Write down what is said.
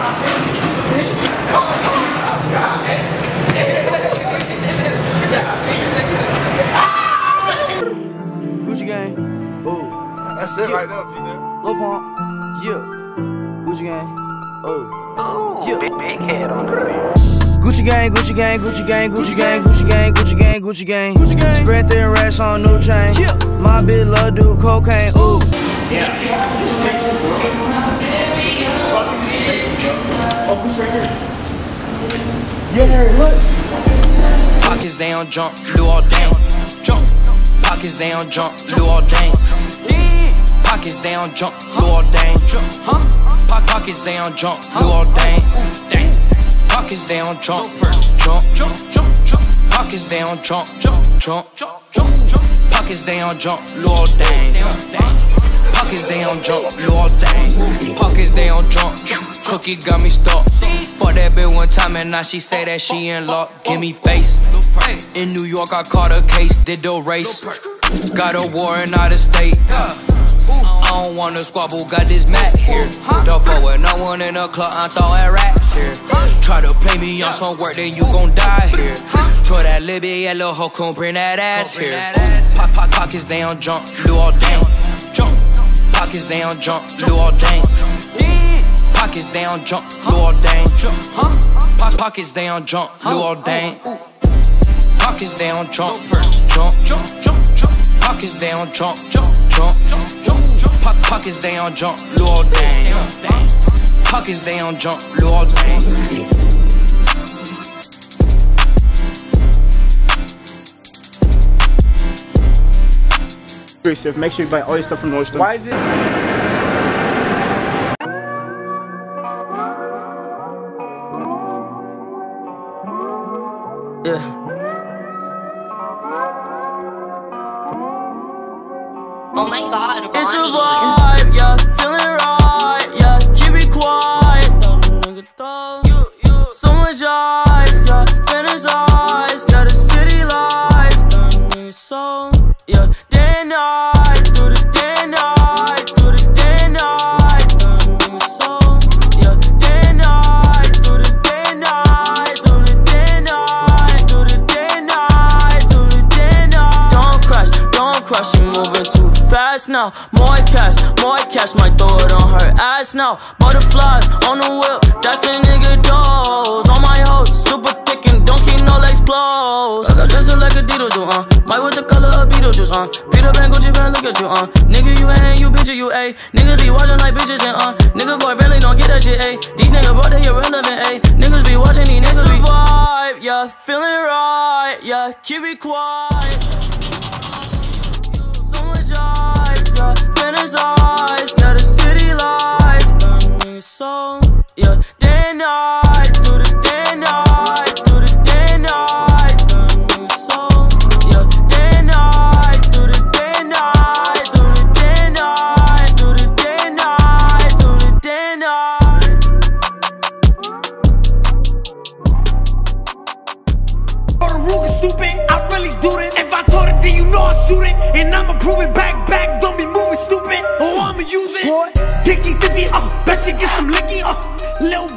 Gucci gang, oh. That's it right now, T-Nell. Lil Pump, yeah. Gucci gang, oh. Yeah. Big head on the beat. Gucci gang, Gucci gang, Gucci gang, Gucci gang, Gucci gang, Gucci gang, Gucci gang, Gucci gang. Spread thin racks on new chain. Yeah. My bitch love do cocaine. Ooh. Yeah. Yeah, look. Pockets down, jump, do all day. Jump. Pockets down, jump, do all day. Pockets down, jump, do all day. Huh? Pockets down, jump, do all day. Pockets down, jump, jump, jump, jump, jump. Pockets down, jump, jump, jump, jump, jump. Pockets down, jump, do all day. Pockets down, jump, do all day. Pockets down, jump. Cookie got me stuck. For that bitch one time and now she say that she in luck. Give me face. In New York I caught a case, did the race. Got a warrant out of state. I don't wanna squabble, got this mat here. The fuck with no one in the club, I'm throwing racks here. Try to play me on some work, then you gon' die here. Told that Libby, that little hoe couldn't bring that ass here. Pockets down, jump, do all day. Jump. Pockets down, jump, do all day. Pockets down, jump, do all day. Pockets down, jump, do all day. Pockets down, jump, jump, jump, jump, jump. Pockets down, jump, jump, jump, jump, jump. Pockets down, jump, do all day. Pockets down, jump, do all day. Make sure you buy all your stuff from Nordstrom. Why is it? Yeah. Oh my God, It's a Ronnie. vibe, yeah, feeling right, yeah, keep it quiet. Nigga, thought so much ice, yeah, fantasize, yeah, the city lights, got me so, yeah, day and night, through the day and night, through the day and night, got me so, yeah, day and night, through the day and night, through the day and night, through the day and night, through the day and night. Don't crash, you moving too fast now. More cash, might throw it on her ass now. Butterflies on the whip, that's a nigga dose. On my hoes, super thick and don't keep no legs closed. I got dressed up like a Dito do, Might with the color of Beetlejuice, Peter Pan, Gucci Pan, look at you, Nigga, you ain't, you bitch, you A. Niggas be watching like bitches and, Nigga, boy, really don't get that shit, A. These niggas brought they irrelevant, A. Niggas be watching, these niggas be vibe, yeah, feeling right, yeah, keep it quiet. So much ice, yeah, fantasize, yeah, the city lights, got me so, yeah, day and night, through the day and night, through the day and night, got me so, yeah, day and night, through the day and night, through the day and night, through the day and night, through the day and night. Oh, the rule is stupid, I really do this. If I told it, then you know I shoot it. And I'ma prove it back, don't be moving stupid. Oh, I'ma use it. Dicky stiffy, bet she get some licky, Lil